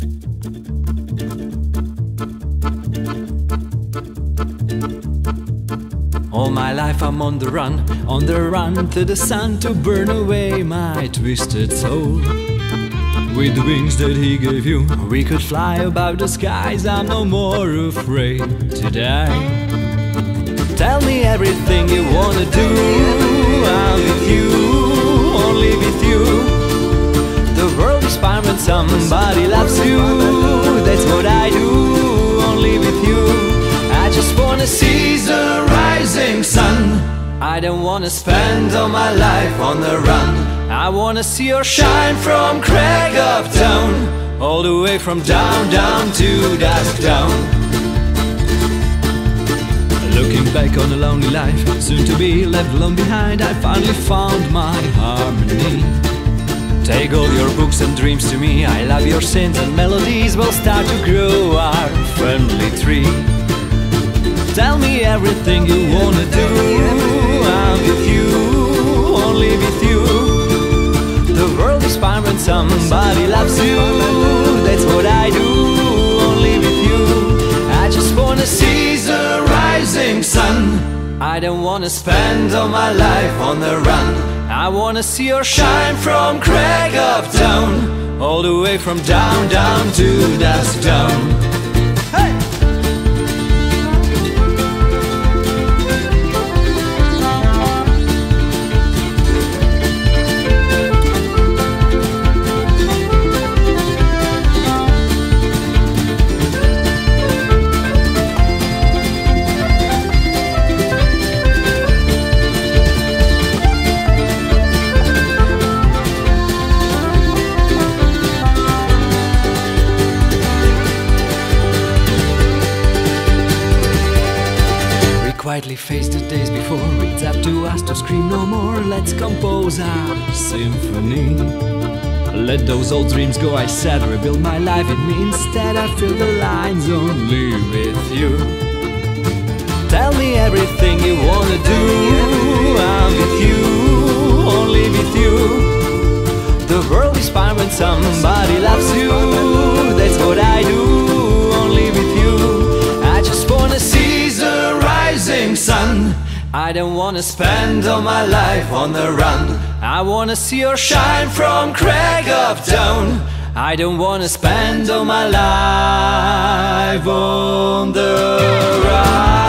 All my life I'm on the run to the sun to burn away my twisted soul. With the wings that he gave you, we could fly above the skies. I'm no more afraid to die. Tell me everything you wanna do. I'm with you, only with you. The world is fine when somebody loves you. That's what I do, only with you. I just wanna see the rising sun. I don't wanna spend all my life on the run. I wanna see your shine from crack of dawn, all the way from down to dusk down. Looking back on a lonely life, soon to be left alone behind, I finally found my harmony. Take all your books and dreams to me. I love your sins and melodies will start to grow our family tree. Tell me everything you wanna do. I'm with you, only with you. The world is fine when somebody loves you. That's what I do, only with you. I just wanna see the rising sun. I don't wanna spend all my life on the run. I wanna see your shine from crack of dawn, all the way from down to dusk down. Hey! Quietly face the days before. It's up to us to scream no more. Let's compose our symphony. Let those old dreams go, I said. Rebuild my life in me. Instead I fill the lines only with you. Tell me everything you wanna do. I'm with you, only with you. The world is fine when somebody loves you. That's what I do, only with you. I just wanna see the rising sun. I don't wanna spend all my life on the run. I wanna see your shine from crack of dawn. I don't wanna spend all my life on the run.